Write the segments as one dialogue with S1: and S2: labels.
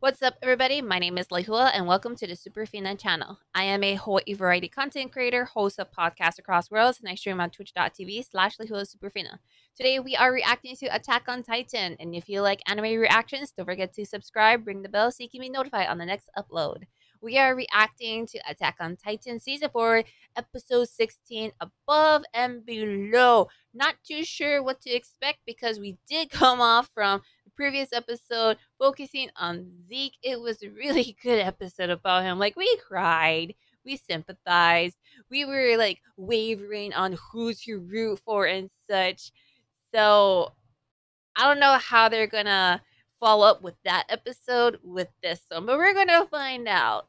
S1: What's up, everybody? My name is Lehua, and welcome to the Superfina channel. I am a Hawaii variety content creator, host of podcasts across worlds, and I stream on twitch.tv/Lehua Superfina. Today, we are reacting to Attack on Titan, and if you like anime reactions, don't forget to subscribe, ring the bell so you can be notified on the next upload. We are reacting to Attack on Titan Season 4, Episode 16, Above and Below. Not too sure what to expect because we did come off from the previous episode focusing on Zeke. It was a really good episode about him. Like, we cried, we sympathized, we were like wavering on who to root for and such. So I don't know how they're gonna follow up with that episode with this one, but we're gonna find out.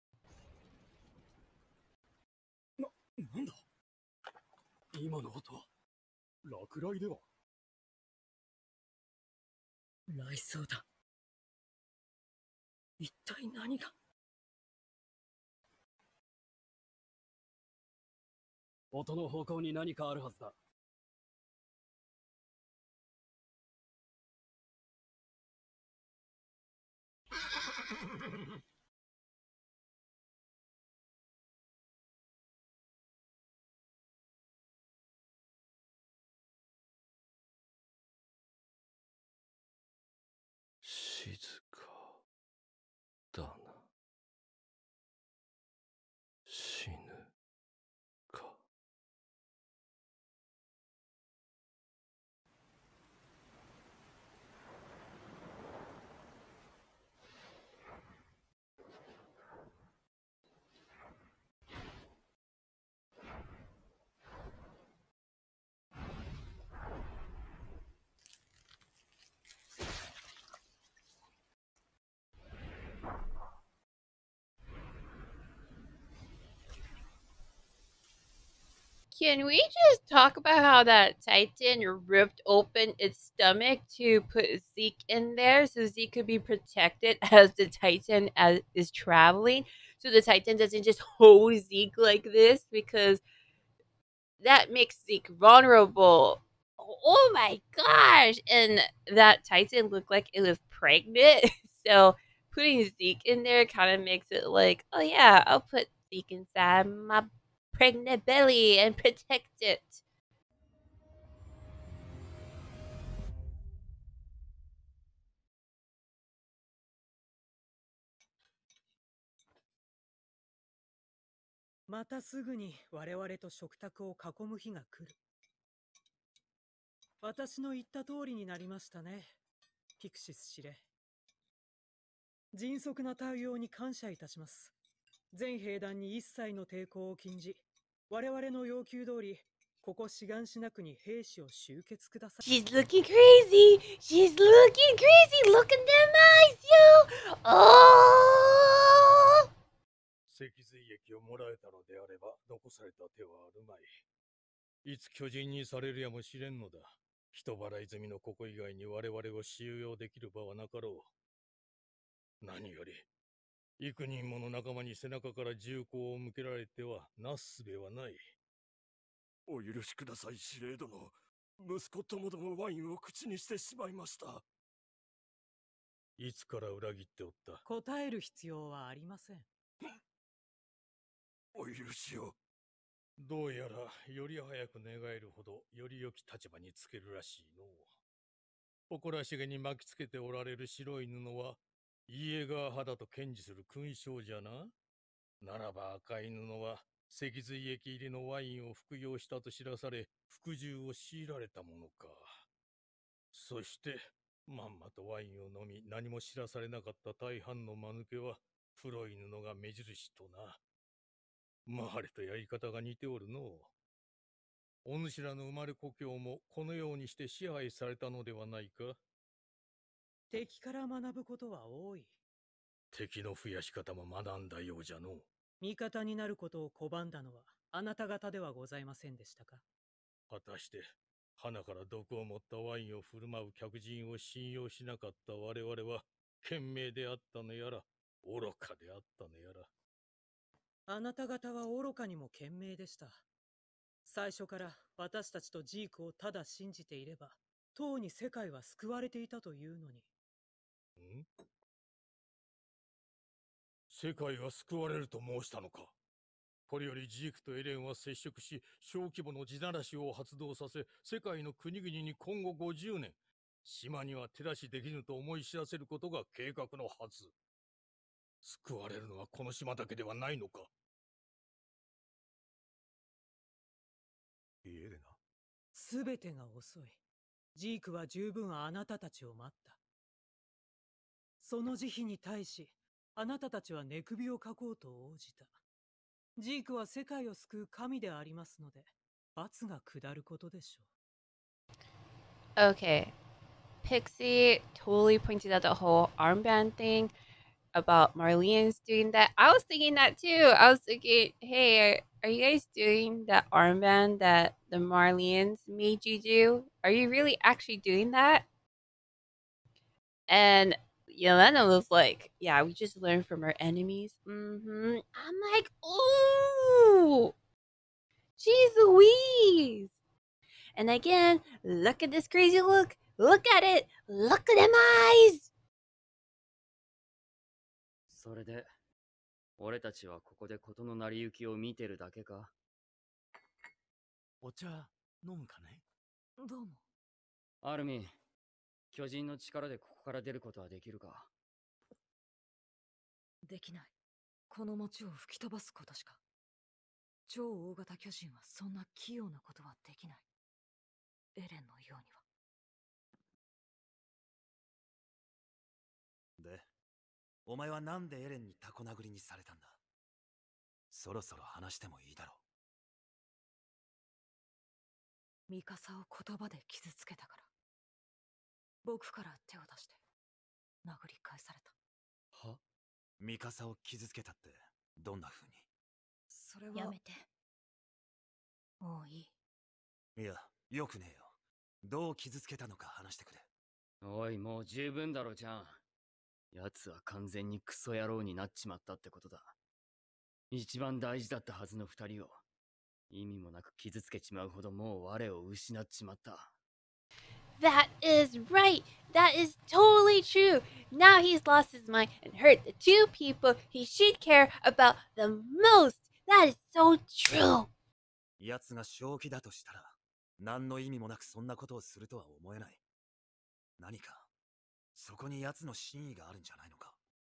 S2: なんだ今の音は落雷では雷奏だ。一体何が。音の方向に何かあるはずだ。静かだな。死ぬか。
S1: Can we just talk about how that Titan ripped open its stomach to put Zeke in there so Zeke could be protected as the Titan is traveling? So the Titan doesn't just hold Zeke like this because that makes Zeke vulnerable. Oh my gosh! And that Titan looked like it was pregnant. So putting Zeke in there kind of makes it like, oh yeah, I'll put Zeke inside my pregnant belly and protect it.
S3: またすぐに我々と食卓を囲む日が来る。私の言った通りになりましたね、ピクシス司令。迅速な対応に感謝いたします。全兵団に一切の抵抗を禁じ、我々の要求通り、ここ志願しなくに兵士を集結ください。
S1: She's looking crazy! She's looking crazy! Look at them eyes, yo! Oh!
S2: 脊髄液をもらえたのであれば残された手はあるまい。いつ巨人にされるやもしれんのだ。人払い済みのここ以外に我々を収容できる場はなかろう。何より幾人もの仲間に背中から銃口を向けられてはなすすべはない。お許しください、司令殿。息子ともどもワインを口にしてしまいました。いつから裏切っておった。
S3: 答える必要はありません。
S2: お許しを。どうやらより早く寝返るほどより良き立場につけるらしいの。誇らしげに巻きつけておられる白い布はイエガー派だと堅持する勲章じゃな。ならば赤い布は脊髄液入りのワインを服用したと知らされ服従を強いられたものか。そしてまんまとワインを飲み何も知らされなかった大半の間抜けは黒い布が目印とな。マハレとやり方が似ておるの。お主らの生まれ故郷もこのようにして支配されたのではないか。
S3: 敵から学ぶことは多い。
S2: 敵の増やし方も学んだようじゃの。
S3: 味方になることを拒んだのはあなた方ではございませんでしたか。
S2: 果たして鼻から毒を持ったワインを振る舞う客人を信用しなかった我々は賢明であったのやら愚かであったのやら。
S3: あなた方は愚かにも賢明でした。最初から私たちとジークをただ信じていれば、とうに世界は救われていたというのに。
S2: ん世界が救われると申したのか。これよりジークとエレンは接触し、小規模の地ならしを発動させ、世界の国々に今後50年、島には手出しできぬと思い知らせることが計画のはず。救われるのはこの島だけではないのか。
S4: エレナ。
S3: すべてが遅い。ジークは十分あなたたちを待った。その慈悲に対し、あなたたちは寝首をかこうと応じた。ジークは世界を救う神でありますので、罰が下ることでしょう。
S1: Okay. Pixie totally pointed out the whole armband thing about Marlene's doing that. I was thinking that too. I was thinking, hey, are you guys doing that armband that the Marlenes made you do? Are you really actually doing that? And Yelena was like, yeah, we just learned from our enemies. I'm like, ooh, jeez Louise. And again, look at this crazy look. Look at it. Look at them eyes.
S5: それで、俺たちはここで事の成り行きを見てるだけか。
S4: お茶飲むかね。
S3: どうも。
S5: アルミン、巨人の力でここから出ることはできるか。
S6: できない。この町を吹き飛ばすことしか。超大型巨人はそんな器用なことはできない。エレンのようには。
S4: で、お前はなんでエレンにタコ殴りにされたんだ。そろそろ話してもいいだろ
S6: う。ミカサを言葉で傷つけたから。僕から手を出して殴り返された。
S4: は？ミカサを傷つけたってどんな風に？
S6: それは
S7: やめて。もういい。
S4: いや、よくねえよ。どう傷つけたのか話してくれ。
S5: おい、もう十分だろじゃん。奴は完全にクソ野郎になっちまったってことだ。一番大事だったはずの二人を意味もなく傷つけちまうほどもう我を失っちまった。
S1: That is right. That is totally true. Now he's lost his mind and hurt the two people he should care about the most. That is so true.
S4: 奴が正気だとしたら、何の意味もなくそんなことをするとは思えない。何か、そこに奴の真意があるんじゃないのか。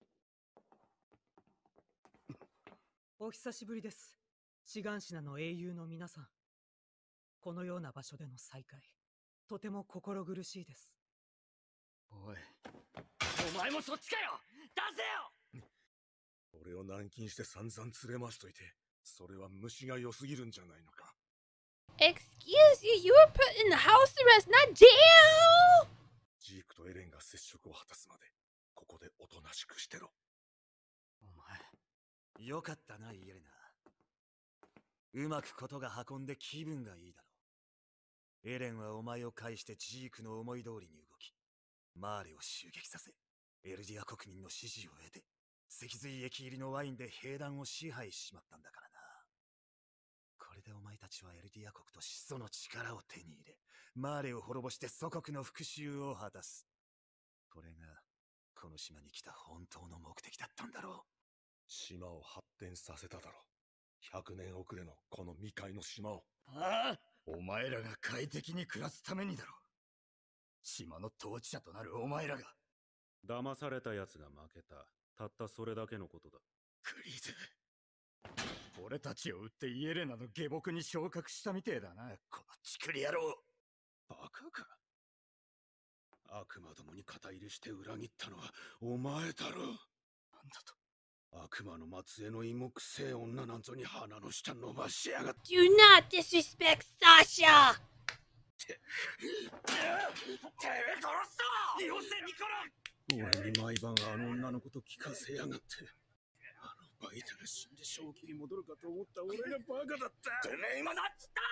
S3: お久しぶりです。シガンシナの英雄の皆さん。このような場所での再会、とても心苦しいです。
S5: おい、お前もそっちかよ。出せよ。
S8: 俺を軟禁して散々連れ回しといて、それは虫が良すぎるんじゃないのか。
S1: Excuse you, you were put in the house arrest, not jail!
S8: ジークとエレンが接触を果たすまで、ここでおとなしくしてろ。
S5: お前。
S4: よかったな、イエレナ。うまくことが運んで気分がいいだろう。エレンはお前を介してジークの思い通りに動き、マーレを襲撃させ、エルディア国民の支持を得て、脊髄液入りのワインで兵団を支配しちまったんだからな。これでお前たちはエルディア国と始祖の力を手に入れ、マーレを滅ぼして祖国の復讐を果たす。これが、この島に来た本当の目的だったんだろう。
S8: 島を発展させただろう。100年遅れのこの未開の島を。
S9: ああ、お前らが快適に暮らすためにだろう。島の統治者となるお前らが。
S10: 騙された奴が負けた。たったそれだけのことだ。
S9: グリーズ。俺たちを撃ってイエレナの下僕に昇格したみてえだな、このチクリ野郎。
S8: バカか。悪魔どもに肩入れして裏切ったのはお前だろう。
S9: なんだと。
S8: 悪魔の末裔の芋くせえ女なんぞに鼻の下伸ばしやがって。
S1: Do not disrespect Sasha!
S9: てめえ殺すぞよせニコラ。
S8: 俺に毎晩あの女のこと聞かせやがって。あのバイタが死んで正気に戻るかと思った俺がバカだった。
S9: てめえ今なんつった。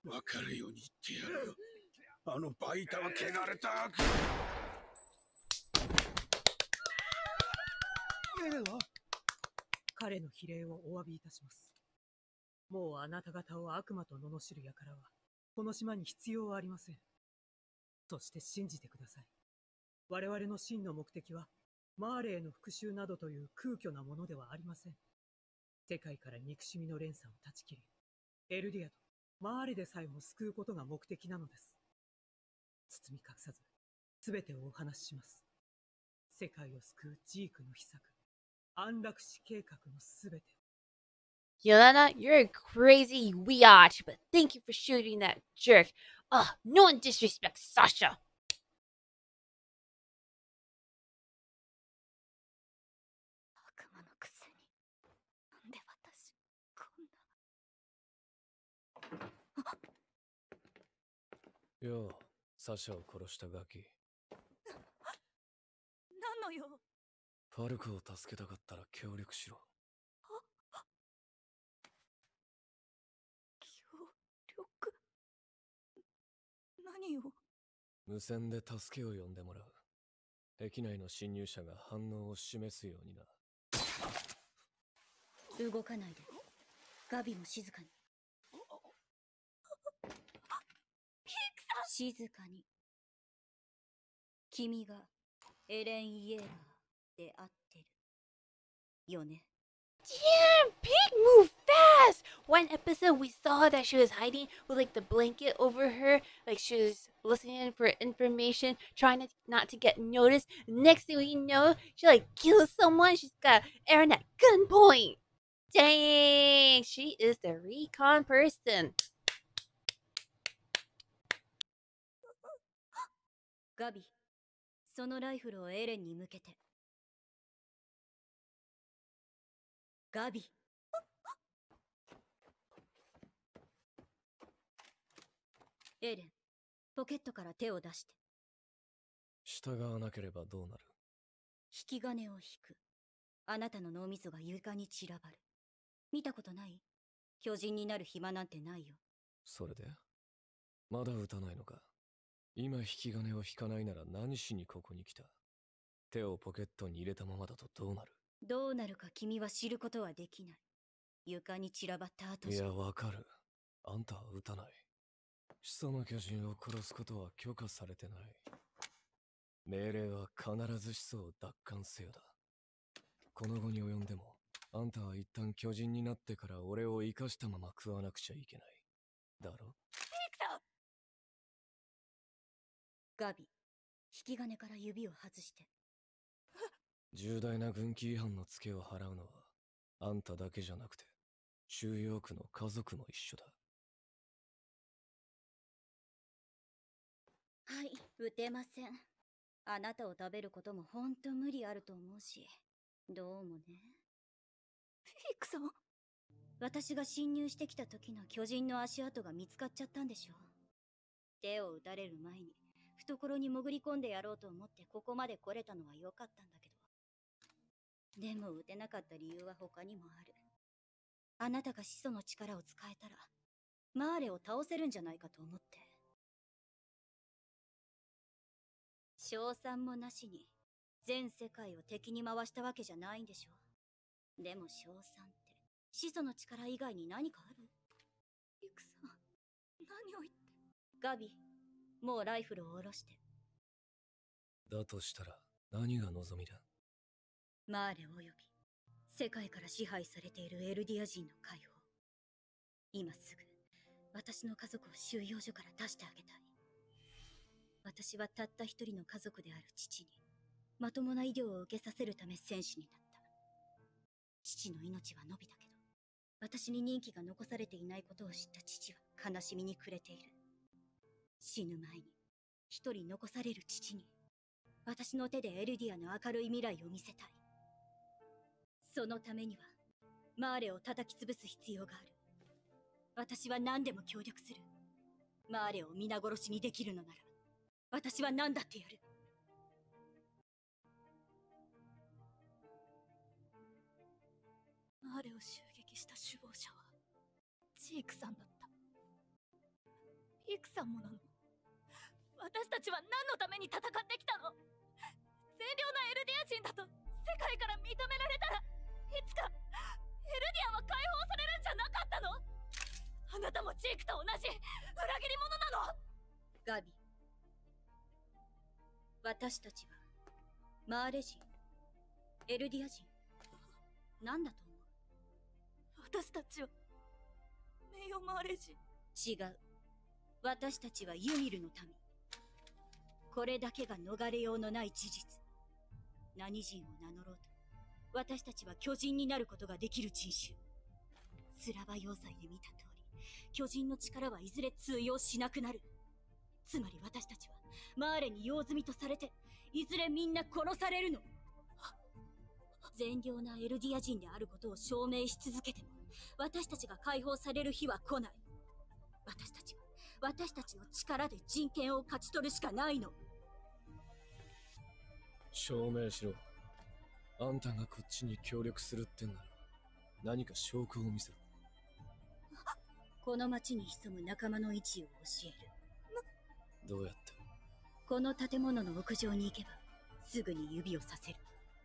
S8: わかるように言ってやるよ。あのバイタは汚れた悪。
S3: 彼の非礼をお詫びいたします。もうあなた方を悪魔と罵る輩は、この島に必要はありません。そして信じてください。我々の真の目的は、 マーレへの復讐などという空虚なものではありません。世界から憎しみの連鎖を断ち切り、エルディアとマーレでさえも救うことが目的なのです。包み隠さず、すべてをお話しします。世界を救うジークの秘策、安楽死計画のすべて。
S1: Yelena, you're a crazy biatch, but thank you for shooting that jerk. Ugh, no one disrespects Sasha.
S7: 悪魔のくせに、なんで私、こんな。
S2: よう、サシャを殺したガキ。
S7: 何の用？
S2: ファルコを助けたかったら協力しろ。
S7: 協力？何を？
S2: 無線で助けを呼んでもらう。駅内の侵入者が反応を示すようにな。
S7: 動かないで。ガビも静かに。静かに。君がエレン・イエーガーで合ってるよね。
S1: Damn, Pig move fast! One episode we saw that she was hiding with like the blanket over her, like she was listening for information, trying to not to get noticed. Next thing we know, she like kills someone. She's got Aaron at gunpoint. Dang, she is the recon person.
S7: ガビ、そのライフルをエレンに向けて。ガビ。エレン、ポケットから手を出して。
S2: 従わなければどうなる？
S7: 引き金を引く。あなたの脳みそが床に散らばる。見たことない？巨人になる暇なんてないよ。
S2: それでまだ撃たないのか？今引き金を引かないなら何しにここに来た？手をポケットに入れたままだとどうなる？
S7: どうなるか君は知ることはできない。床に散らばった後じゃ。
S2: いや、わかる。あんたは撃たない。始祖の巨人を殺すことは許可されてない。命令は必ず始祖を奪還せよだ。この後に及んでも、あんたは一旦巨人になってから俺を生かしたまま食わなくちゃいけない。だろ？
S7: ガビ、引き金から指を外して。
S2: 重大な軍機違反のツケを払うのは、あんただけじゃなくて、収容区の家族も一緒だ。
S7: はい、撃てません。あなたを食べることもほんと無理あると思うし、どうもね。フィックさん？私が侵入してきた時の巨人の足跡が見つかっちゃったんでしょ。手を撃たれる前に、懐に潜り込んでやろうと思ってここまで来れたのは良かったんだけど。でも撃てなかった理由は他にもある。あなたが始祖の力を使えたら、マーレを倒せるんじゃないかと思って。賞賛もなしに全世界を敵に回したわけじゃないんでしょ。でも賞賛って始祖の力以外に何かある？イクさん、何を言って。ガビ、もうライフルを下ろして。
S2: だとしたら何が望みだ？
S7: マーレおよび世界から支配されているエルディア人の解放。今すぐ私の家族を収容所から出してあげたい。私はたった一人の家族である父にまともな医療を受けさせるため戦士になった。父の命は伸びたけど、私に任期が残されていないことを知った父は悲しみに暮れている。死ぬ前に一人残される父に私の手でエルディアの明るい未来を見せたい。そのためにはマーレを叩き潰す必要がある。私は何でも協力する。マーレを皆殺しにできるのなら私は何だってやる。マーレを襲撃した首謀者はジークさんだった。ピークさんもなの？私たちは何のために戦ってきたの？善良なエルディア人だと世界から認められたら、いつかエルディアは解放されるんじゃなかったの？あなたもジークと同じ裏切り者なの？ガビ、私たちはマーレ人エルディア人。なんだと思う？
S6: 私たちは名誉マーレ人。
S7: 違う。私たちはユミルの民。これだけが逃れようのない事実。何人を名乗ろうと、私たちは巨人になることができる人種。スラバ要塞で見た通り、巨人の力はいずれ通用しなくなる。つまり私たちはマーレに用済みとされて、いずれみんな殺されるの。善良なエルディア人であることを証明し続けても、私たちが解放される日は来ない。私たちは私たちの力で人権を勝ち取るしかないの。
S11: 証明しろ。あんたがこっちに協力するってんなら何か証拠を見せろ。
S7: この町に潜む仲間の位置を教える。
S11: どうやって？
S7: この建物の屋上に行けばすぐに指をさせる。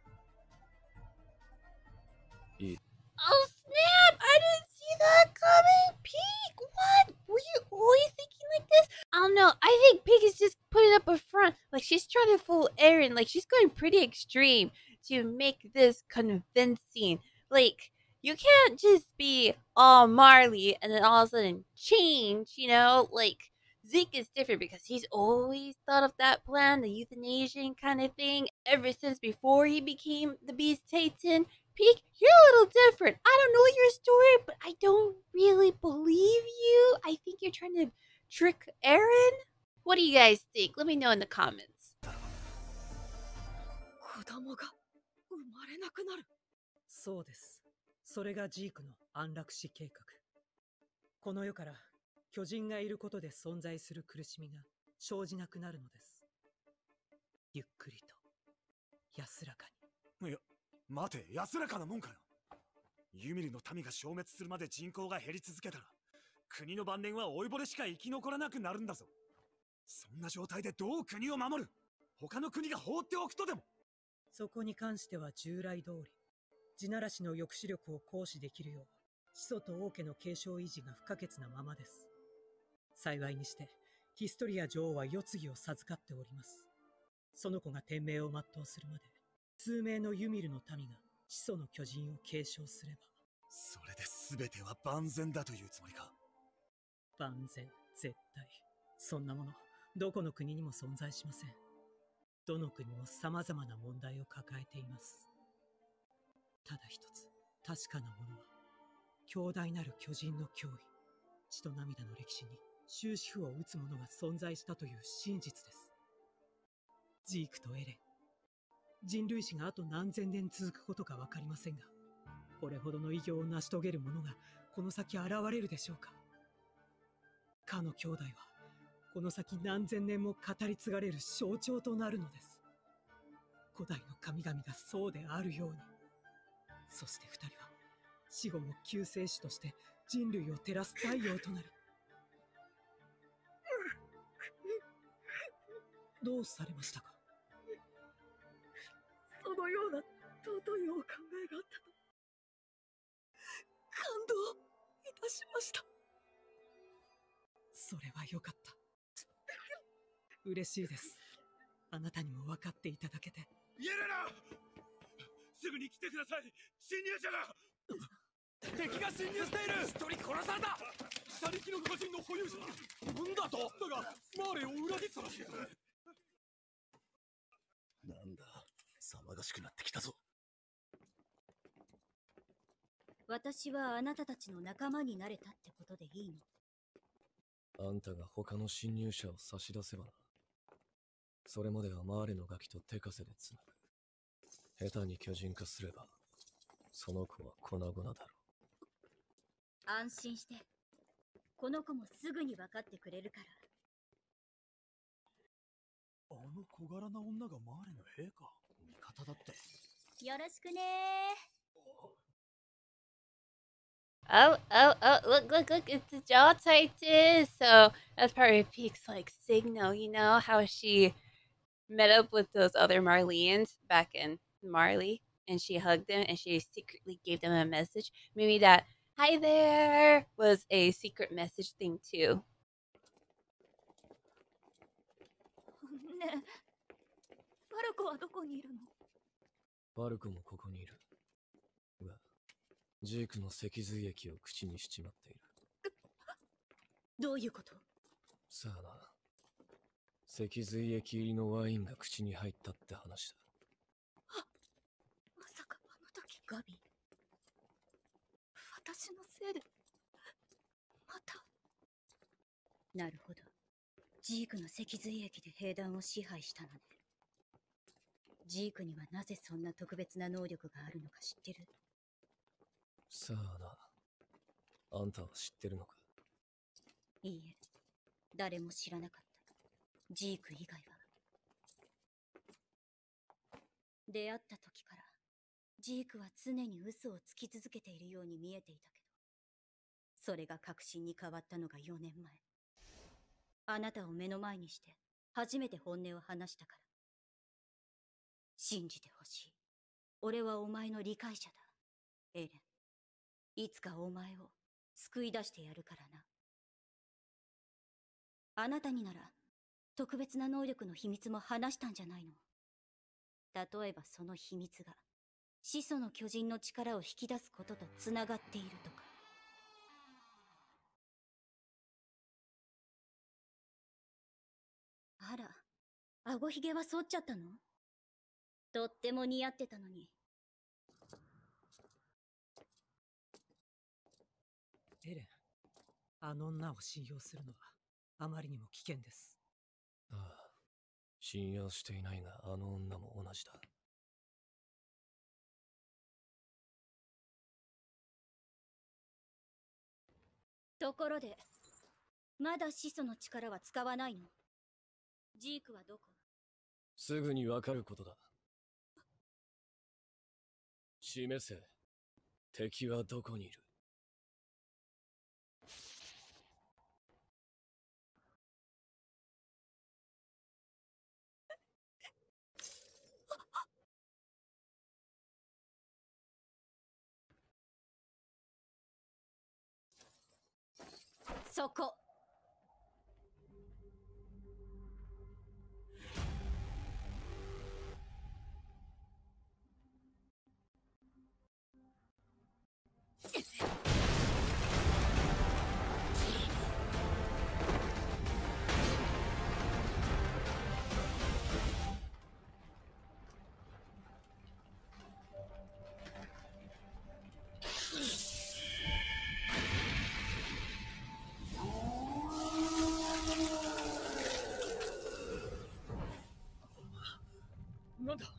S11: いい。
S1: Oh snap! I didn't see that coming! Pig! What? Were you always thinking like this? I don't know. I think Pig is just putting up a front. Like she's trying to fool Eren. Like she's going pretty extreme to make this convincing. Like you can't just be all Marley and then all of a sudden change, you know? Like Zeke is different because he's always thought of that plan, the euthanasian kind of thing, ever since before he became the Beast Titan. Peak, you're a little different. I don't know your story, but I don't really believe you. I think you're trying to trick Eren. What do you guys think? Let me know in the comments.
S6: 子供が生まれなくなる。
S3: そうです。それがジークの安楽死計画。この世から巨人がいることで存在する苦しみが生じなくなるのです。ゆっくりと、安らかに。
S4: いや、待て、安らかなもんかよ。ユミルの民が消滅するまで人口が減り続けたら、国の晩年は老いぼれしか生き残らなくなるんだぞ。そんな状態でどう国を守る？他の国が放っておくとでも。
S3: そこに関しては従来通り、地ならしの抑止力を行使できるよう、始祖と王家の継承維持が不可欠なままです。幸いにして、ヒストリア女王は世継ぎを授かっております。その子が天命を全うするまで、数名のユミルの民が始祖の巨人を継承すれば。
S4: それで全ては万全だというつもりか？
S3: 万全、絶対。そんなもの、どこの国にも存在しません。どの国も様々な問題を抱えています。ただ一つ、確かなものは、強大なる巨人の脅威、血と涙の歴史に終止符を打つ者が存在したという真実です。ジークとエレン、人類史があと何千年続くことかわかりませんが、これほどの偉業を成し遂げる者がこの先現れるでしょうか。かの兄弟は、この先何千年も語り継がれる象徴となるのです。古代の神々がそうであるように。そして二人は、死後も救世主として人類を照らす太陽となる。どうされましたか？
S6: そのような尊いお考えがあったと感動いたしました。
S3: それはよかった。嬉しいです。あなたにも分かっていただけて。
S8: イエレナ！すぐに来てください！侵入者が！敵が侵入している！一人殺された！他力の巨人の保有者だ！なんだと？だが、マーレを裏切ったらしい。
S4: なんだ、騒がしくなってきたぞ。
S7: 私はあなたたちの仲間になれたってことでいいの？
S11: あんたが他の侵入者を差し出せばな。それまではマーレのガキと手枷でつなぐ。下手に巨人化すれば、その子は粉々だろう。
S7: 安心して。この子もすぐに分かってくれるから。
S8: あの小柄な女がマーレの兵か。味方だって。
S7: よろしくね
S1: Oh, oh, oh, look, it's the Jaw Titan. So that's part of Peak's like signal, you know, how she met up with those other Marleyans back in Marley and she hugged them and she secretly gave them a message. Maybe that hi there was a secret message thing too.
S6: ねえ、ファルコはどこにいるの？
S11: バルコもここにいる。が、ジークの脊髄液を口にしちまっている。
S7: どういうこと？
S11: さあな。脊髄液入りのワインが口に入ったって話だ。
S7: まさかあの時ガビ、私のせいでまた。なるほど。ジークの脊髄液で兵団を支配したのね。ジークにはなぜそんな特別な能力があるのか知ってる？
S11: さあな。あんたは知ってるのか？
S7: いいえ、誰も知らなかった。ジーク以外は。出会った時からジークは常に嘘をつき続けているように見えていたけど、それが確信に変わったのが4年前。あなたを目の前にして初めて本音を話したから。信じてほしい。俺はお前の理解者だ、エレン。いつかお前を救い出してやるからな。あなたになら特別な能力の秘密も話したんじゃないの？例えばその秘密が始祖の巨人の力を引き出すこととつながっているとか。あら、顎ひげは剃っちゃったの？とっても似合ってたのに。
S3: エレン、あの女を信用するのはあまりにも危険です。
S11: ああ、信用していないがあの女も同じだ。
S7: ところで、まだ始祖の力は使わないの？ジークはどこ？
S11: すぐにわかることだ。示せ。敵はどこにいる？
S7: そこ。
S3: なんだ？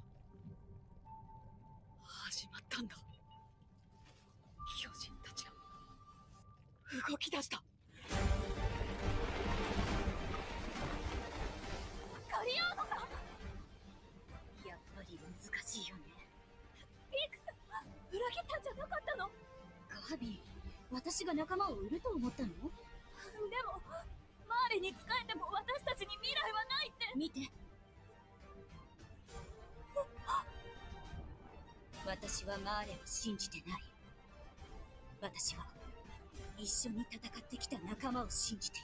S3: 始まったんだ。巨人たちが動き出した。
S7: カリアーノさん、やっぱり難しいよね。ピークさん、裏切ったんじゃなかったの？ガビ、私が仲間を売ると思ったの？でもマーレに仕えても私たちに未来はないって。見て、私はマーレを信じてない。私は一緒に戦ってきた仲間を信じて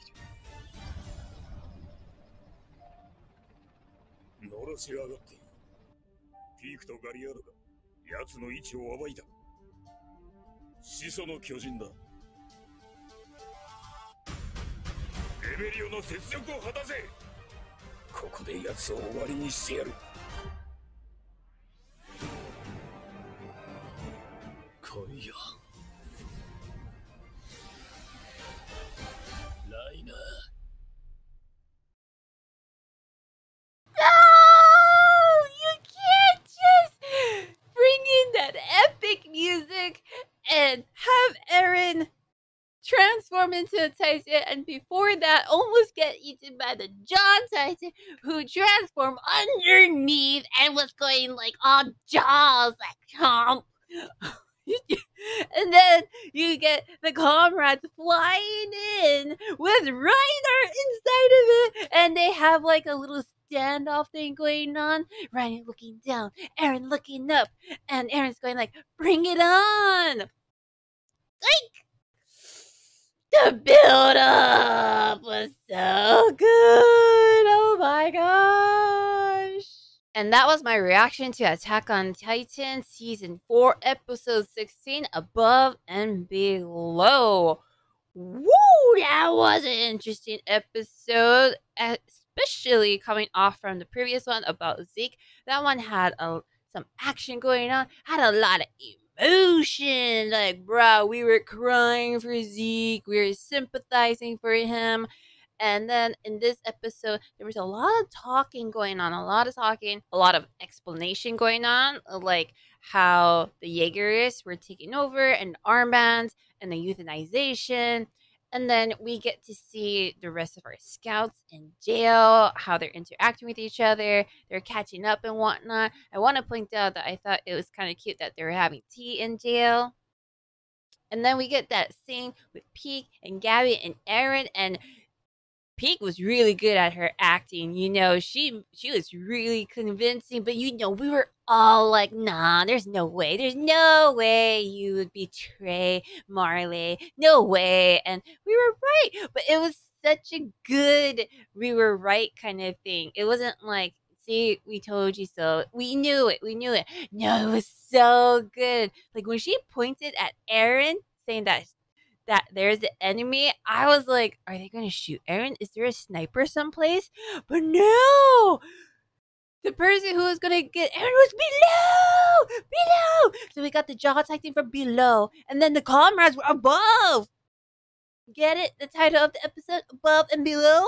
S7: いる。
S8: のろし上がっている。ピークとガリアードが奴の位置を暴いた。始祖の巨人だ。レベリオの雪辱を果たせ。ここで奴を終わりにしてやる。
S11: 来いよ。ライナー。
S1: No! You can't just bring in that epic music and have Eren transform into a Titan, and before that almost get eaten by the John Titan, who transformed underneath and was going like all jaws, like chomp. And then you get the comrades flying in with Reiner inside of it, and they have like a little standoff thing going on. Reiner looking down, Eren looking up, and Eren's going like, "Bring it on!" Like, the build up was so good. Oh my gosh. And that was my reaction to Attack on Titan Season 4, Episode 16, Above and Below. Woo! That was an interesting episode, especially coming off from the previous one about Zeke. That one had some action going on, had a lot of emotion. Like, bro, we were crying for Zeke, we were sympathizing for him. And then in this episode, there was a lot of talking going on, a lot of explanation going on, like how the Jaegers were taking over and armbands and the euthanization. And then we get to see the rest of our scouts in jail, how they're interacting with each other, they're catching up and whatnot. I want to point out that I thought it was kind of cute that they were having tea in jail. And then we get that scene with Pieck and Gabby and Eren, and Pieck was really good at her acting. You know, she was really convincing, but you know, we were all like, nah, there's no way you would betray Marley. No way. And we were right. But it was such a good we were right kind of thing. It wasn't like, see, we told you so. We knew it. No, it was so good. Like when she pointed at Eren saying that there's the enemy, I was like, are they going to shoot Eren? Is there a sniper someplace? But no! The person who was going to get Eren was below! So we got the jaw attacking from below, and then the comrades were above! Get it? The title of the episode? Above and Below?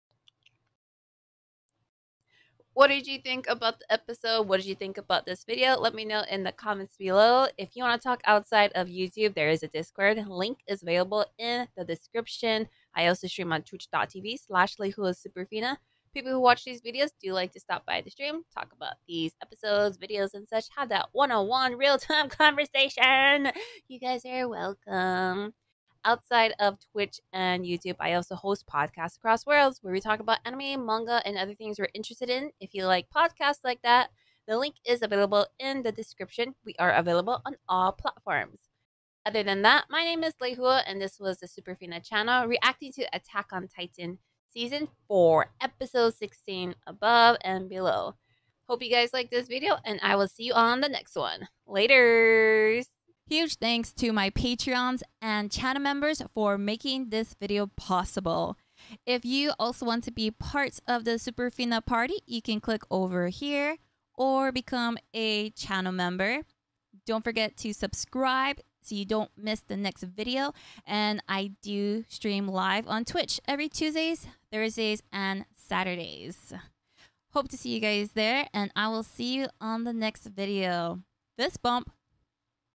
S1: What did you think about the episode? What did you think about this video? Let me know in the comments below. If you want to talk outside of YouTube, there is a Discord. Link is available in the description. I also stream on twitch.tv/LeihuaSuperfina. People who watch these videos do like to stop by the stream, talk about these episodes, videos, and such. Have that one-on-one real-time conversation. You guys are welcome. Outside of Twitch and YouTube, I also host podcasts across worlds where we talk about anime, manga, and other things we're interested in. If you like podcasts like that, the link is available in the description. We are available on all platforms. Other than that, my name is Leihua, and this was the Superfina channel reacting to Attack on Titan Season 4, Episode 16, Above and Below. Hope you guys like this video, and I will see you on the next one. Laters!
S12: Huge thanks to my Patreons and channel members for making this video possible. If you also want to be part of the Superfina party, you can click over here or become a channel member. Don't forget to subscribe so you don't miss the next video. And I do stream live on Twitch every Tuesdays, Thursdays, and Saturdays. Hope to see you guys there, and I will see you on the next video. Fist bump.